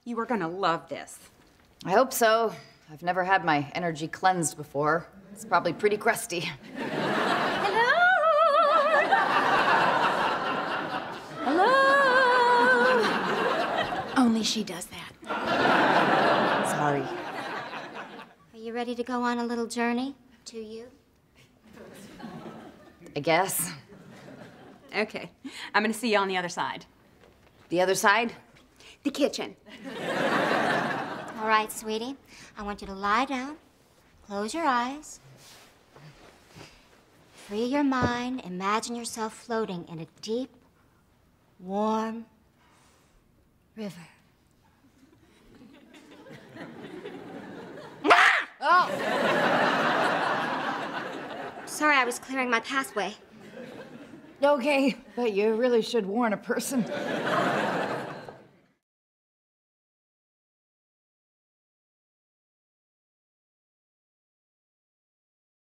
You are gonna love this. I hope so. I've never had my energy cleansed before. It's probably pretty crusty. Hello? Hello? Only she does that. Sorry. Are you ready to go on a little journey to you? I guess. Okay, I'm gonna see you on the other side. The other side? The kitchen. All right, sweetie. I want you to lie down, close your eyes, free your mind, imagine yourself floating in a deep, warm river. Oh! Sorry, I was clearing my pathway. Okay, but you really should warn a person.